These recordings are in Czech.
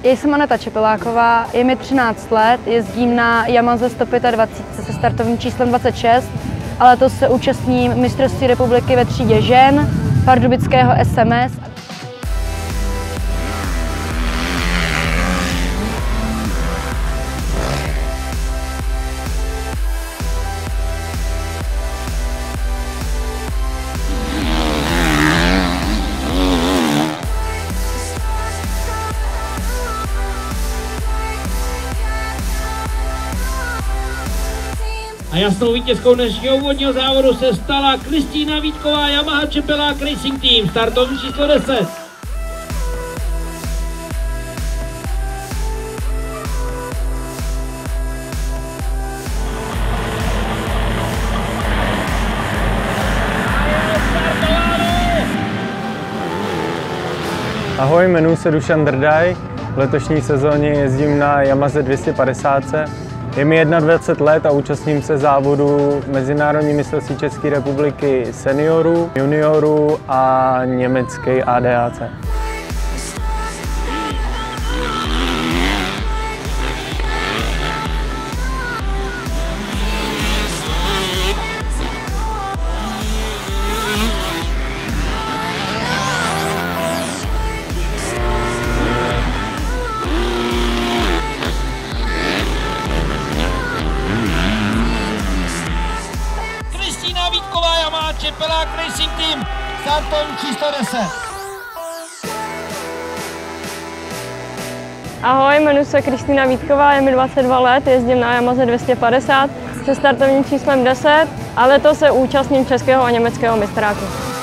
Já jsem Aneta Čepeláková, je mi 13 let, jezdím na Yamaze 125 se startovním číslem 26 a letos se účastním mistrovství republiky ve třídě žen pardubického SMS. A jasnou vítězkou dnešního úvodního závodu se stala Kristýna Vítková, Yamaha Čepelák Racing Team, startovní číslo 10. Ahoj, jmenuji se Dušan Drdaj. V letošní sezóně jezdím na Yamaze 250. Je mi 21 let a účastním se závodu Mezinárodní mistrovství České republiky seniorů, juniorů a německé ADAC. Kristýna Vítková, Yamaha Čepelák Racing Team, startovní číslo 10. Ahoj, jmenuji se Kristýna Vítková, je mi 22 let, jezdím na Yamaze 250 se startovním číslem 10 a letos se účastním českého a německého mistráku.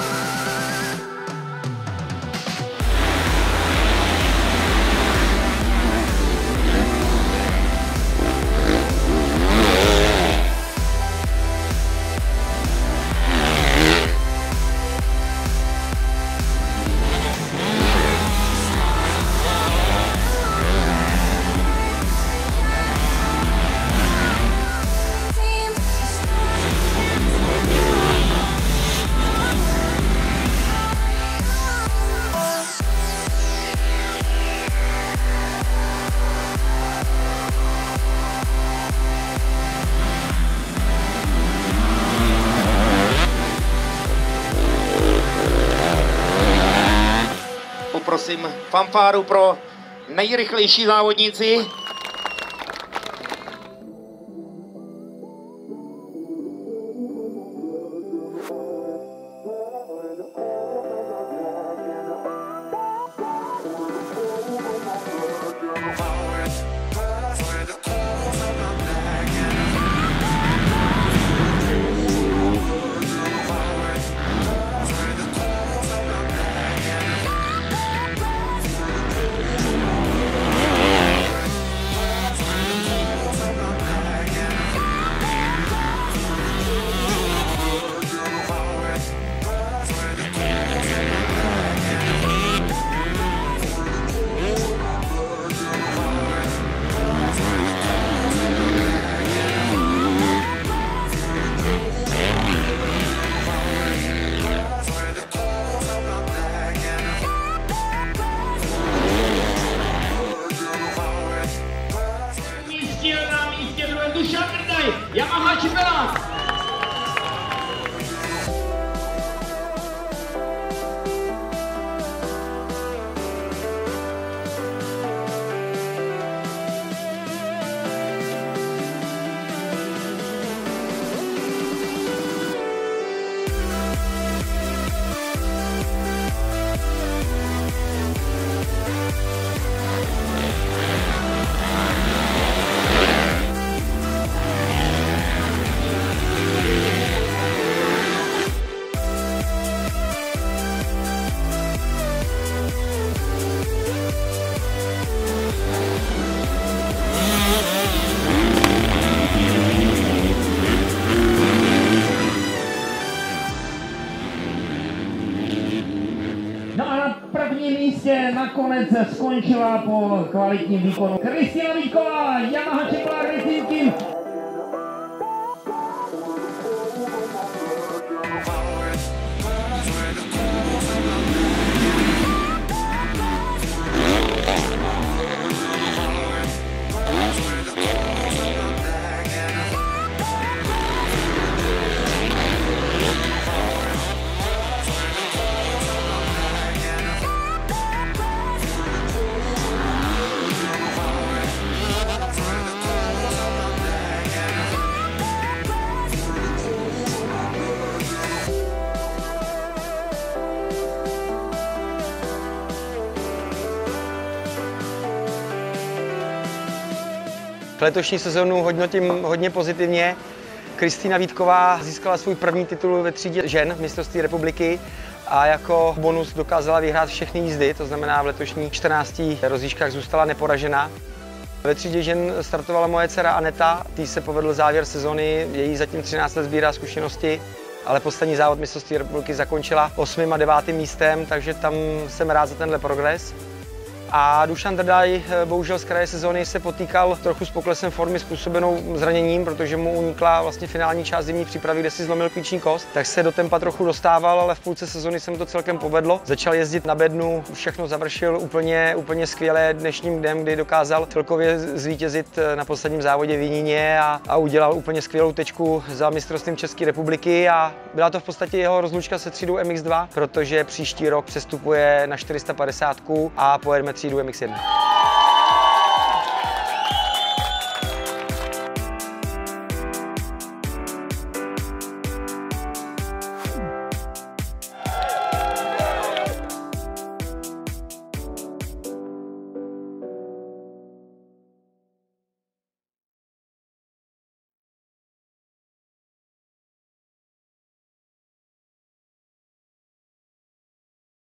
Poprosím fanfáru pro nejrychlejší závodníci. Na místě druhé Dušan Drdaj, Yamaha Čepelák. No a na prvním místě nakonec skončila po kvalitním výkonu Kristýna Vítková, Yamaha Čepelák Racing Team. Letošní sezonu hodnotím hodně pozitivně. Kristýna Vítková získala svůj první titul ve třídě žen v mistrovství republiky a jako bonus dokázala vyhrát všechny jízdy, to znamená v letošních 14 rozjížďkách zůstala neporažená. Ve třídě žen startovala moje dcera Aneta, tý se povedl závěr sezony, její zatím 13 let sbírá zkušenosti, ale poslední závod mistrovství republiky zakončila 8. a 9. místem, takže tam jsem rád za tenhle progres. A Dušan Drdaj bohužel z kraje sezóny se potýkal trochu s poklesem formy způsobenou zraněním, protože mu unikla vlastně finální část zimní přípravy, kde si zlomil klíční kost, tak se do tempa trochu dostával, ale v půlce sezóny se mu to celkem povedlo. Začal jezdit na bednu, všechno završil úplně skvěle dnešním dnem, kdy dokázal celkově zvítězit na posledním závodě v Jiníně a udělal úplně skvělou tečku za mistrovstvím České republiky a byla to v podstatě jeho rozlučka se třídou MX2, protože příští rok přestupuje na 450 a pojedeme třídu MX1.